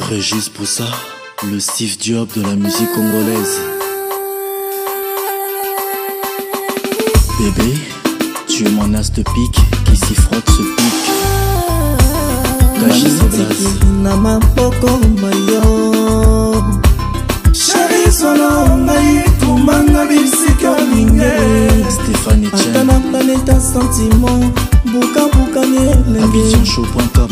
Régis Poussa, le Steve Diop de la musique congolaise. Bébé, tu es mon as de pique qui s'y frotte ce pique. Cache ses glaces. Stéphane Etienne AbidjanShow.com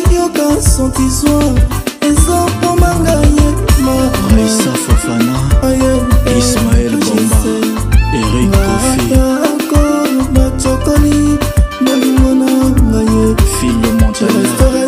Raissa Fofana Ismaël Bomba Eric Kofi Phil le Montagnard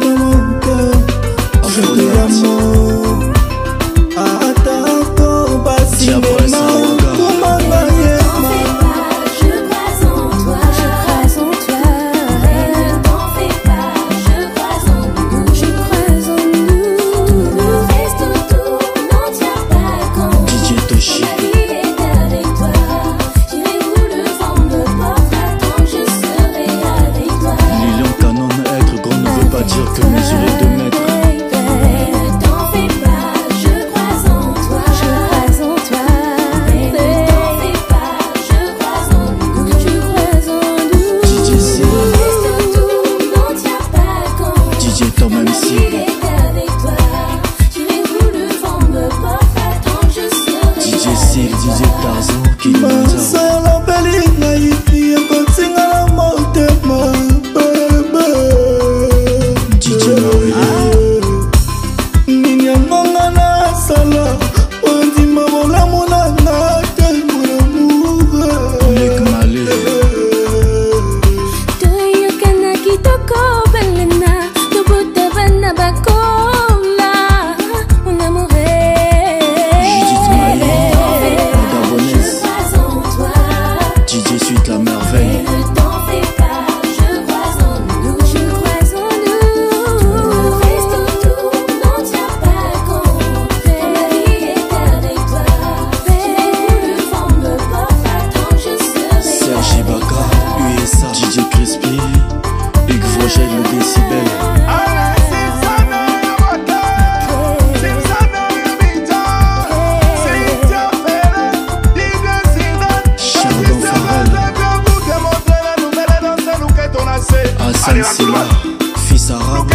fils arabe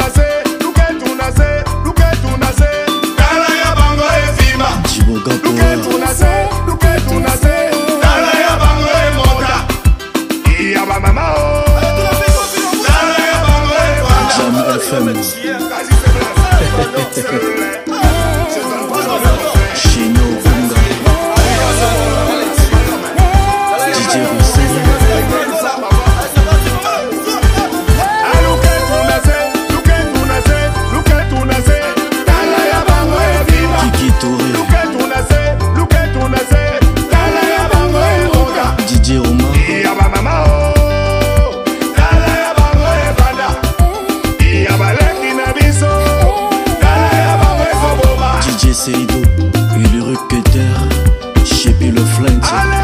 Djiboga Power Jam FM Chino Unga DJ Rousseau Seydou et le requêteur Chepi le Flint.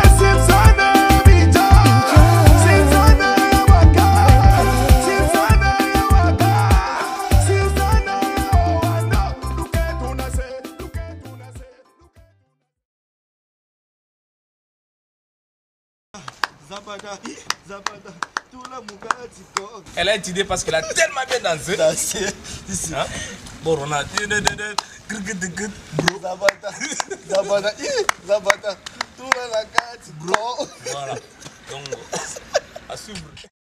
Elle a étudié parce qu'elle a tellement bien dansé. Hein? Bon, on a dit bro. Zabata. Tout la carte, bro. Voilà. Donc, à suivre.